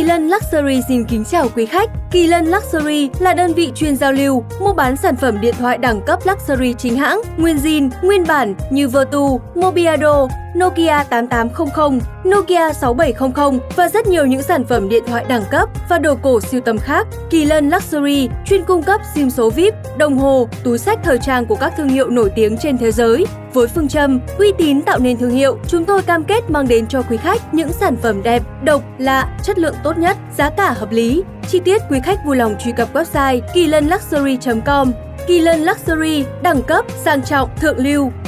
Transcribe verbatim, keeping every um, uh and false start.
Kỳ Lân Luxury xin kính chào quý khách. Kỳ Lân Luxury là đơn vị chuyên giao lưu, mua bán sản phẩm điện thoại đẳng cấp Luxury chính hãng, nguyên zin, nguyên bản như Vertu, Mobiado, Nokia tám tám không không, Nokia sáu bảy không không và rất nhiều những sản phẩm điện thoại đẳng cấp và đồ cổ sưu tầm khác. Kỳ Lân Luxury chuyên cung cấp sim số vi ai pi, đồng hồ, túi xách thời trang của các thương hiệu nổi tiếng trên thế giới. Với phương châm uy tín tạo nên thương hiệu, chúng tôi cam kết mang đến cho quý khách những sản phẩm đẹp, độc, lạ, chất lượng tốt nhất, giá cả hợp lý. Chi tiết quý khách vui lòng truy cập website kỳ lân luxury chấm com. Kỳ Lân Luxury, đẳng cấp, sang trọng, thượng lưu.